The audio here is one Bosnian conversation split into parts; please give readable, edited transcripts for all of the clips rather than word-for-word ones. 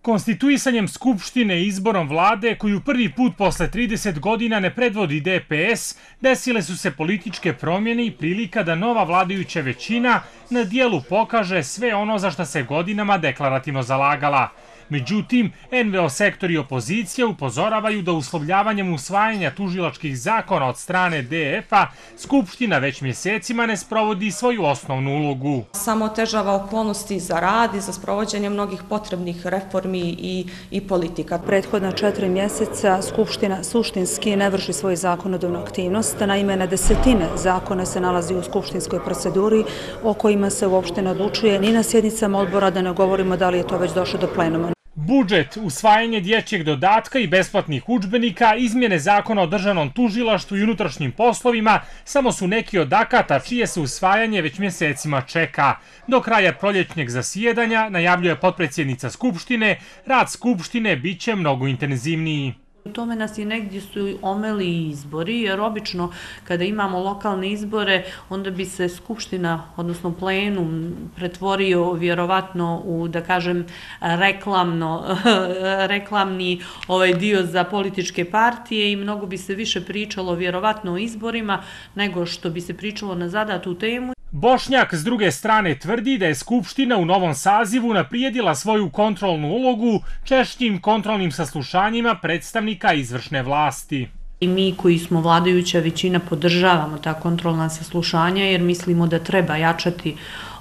Konstituisanjem Skupštine i izborom vlade, koju prvi put posle 30 godina ne predvodi DPS, desile su se političke promjene i prilika da nova vladajuća većina na dijelu pokaže sve ono za što se godinama deklarativno zalagala. Međutim, NVO sektor i opozicija upozoravaju da uslovljavanjem usvajanja tužilačkih zakona od strane DF-a Skupština već mjesecima ne sprovodi svoju osnovnu ulogu. Samo otežava okolnosti za rad i za sprovođenje mnogih potrebnih reformi i politika. Prethodna 4 mjeseca Skupština suštinski ne vrši svoju zakonodavnu aktivnost. Naime, na desetine zakona se nalazi u skupštinskoj proceduri o kojima se uopšte ne odlučuje ni na sjednicama odbora, da ne govorimo da li je to već došlo do plenuma. Budžet, usvajanje dječjeg dodatka i besplatnih udžbenika, izmjene zakona o državnom tužilaštvu i unutrašnjim poslovima samo su neki od akata čije se usvajanje već mjesecima čeka. Do kraja proljetnjeg zasjedanja, najavljuje potpredsjednica Skupštine, rad Skupštine bit će mnogo intenzivniji. U tome nas i negdje su omeli izbori, jer obično kada imamo lokalne izbore, onda bi se Skupština, odnosno plenum, pretvorio vjerovatno u, da kažem, reklamni dio za političke partije i mnogo bi se više pričalo vjerovatno o izborima nego što bi se pričalo na zadatu temu. Bošnjak s druge strane tvrdi da je Skupština u novom sazivu unaprijedila svoju kontrolnu ulogu češćim kontrolnim saslušanjima predstavnika izvršne vlasti. I mi koji smo vladajuća većina podržavamo ta kontrolna saslušanja jer mislimo da treba jačati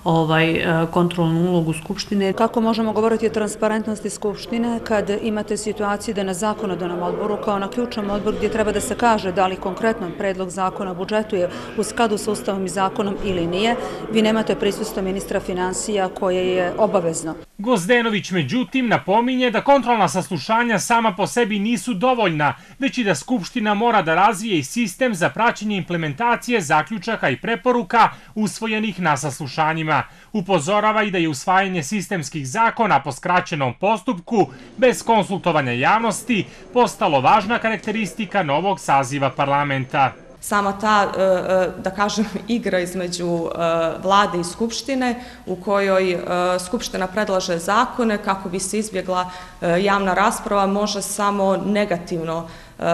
kontrolnu ulogu Skupštine. Kako možemo govoriti o transparentnosti Skupštine kad imate situaciju da na zakonodavnom odboru, kao na ključnom odboru gdje treba da se kaže da li konkretno predlog zakona o budžetu je u skladu sa Ustavom i zakonom ili nije, vi nemate prisustvo ministra finansija koje je obavezno. Gozdenović međutim napominje da kontrolna saslušanja sama po sebi nisu dovoljna, već i da Skupština mora da razvije i sistem za praćenje implementacije zaključaka i preporuka usvojenih na saslušanjima. Upozorava i da je usvajanje sistemskih zakona po skraćenom postupku, bez konsultovanja javnosti, postalo važna karakteristika novog saziva parlamenta. Sama ta, da kažem, igra između vlade i Skupštine u kojoj Skupština predlaže zakone kako bi se izbjegla javna rasprava može samo negativno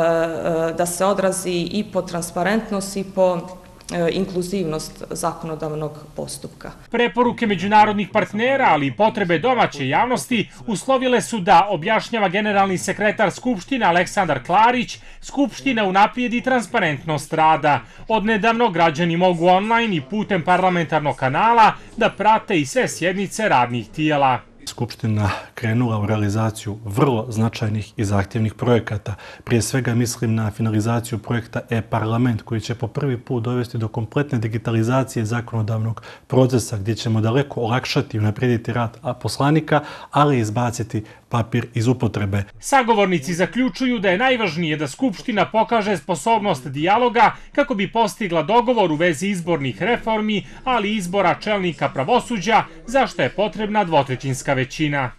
da se odrazi i po transparentnost i po inkluzivnost zakonodavnog postupka. Preporuke međunarodnih partnera, ali i potrebe domaće javnosti uslovile su da, objašnjava generalni sekretar Skupštine Aleksandar Klarić, Skupština unaprijedi transparentnost rada. Odnedavno građani mogu online i putem parlamentarnog kanala da prate i sve sjednice radnih tijela. Skupština krenula u realizaciju vrlo značajnih i zahtjevnih projekata. Prije svega mislim na finalizaciju projekta e-parlament koji će po prvi put dovesti do kompletne digitalizacije zakonodavnog procesa gdje ćemo daleko olakšati i unaprijediti rad poslanika, ali i izbaciti papir iz upotrebe. Sagovornici zaključuju da je najvažnije da Skupština pokaže sposobnost dijaloga kako bi postigla dogovor u vezi izbornih reformi, ali i izbora čelnika pravosuđa, za što je potrebna dvotrećinska većina.